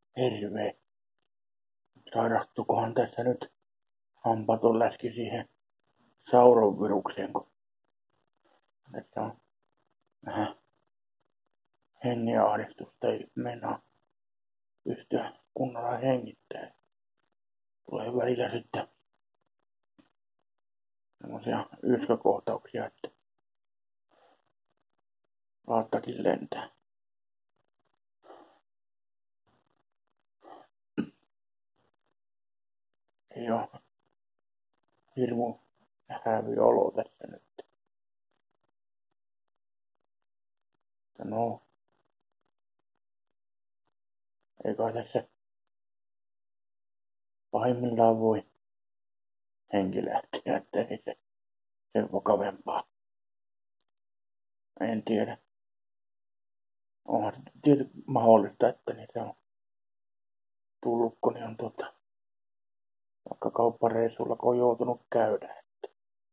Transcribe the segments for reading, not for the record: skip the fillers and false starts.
hirveä. Sairastukohan tässä nyt hampaton läski siihen sauron virukseen, kun tässä on vähän hengenahdistusta, ei meinaa pystyä kunnolla hengittämään. Tulee välillä sitten semmosia yskäkohtauksia, että vaattakin lentää. Ei oo hirmu hävi olo tässä nyt. No, eikä tässä pahimmillaan voi henki lähteä, että ei se sen vakavempaa. En tiedä. Onhan se tietysti mahdollista, että niin se on tullut, kun niin on vaikka kauppareissulla, kun on joutunut käydä. Että.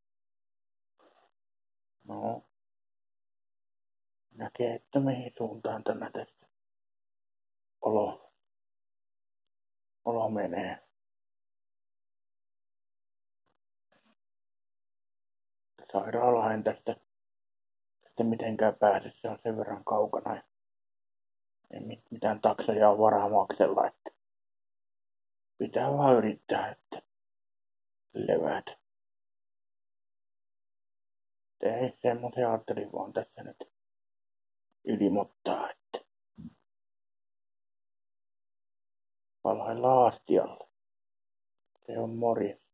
No, näkee, että mihin suuntaan tämä tässä olo menee. Sairaalaan en tästä sitten mitenkään pääse, se on sen verran kaukana ja ei mitään takseja ole varaa maksella, että pitää vaan yrittää, että levätä. Ei semmoisen ajattelin vaan tässä nyt ilmoittaa, että palaillaan astialle. Se on morjens.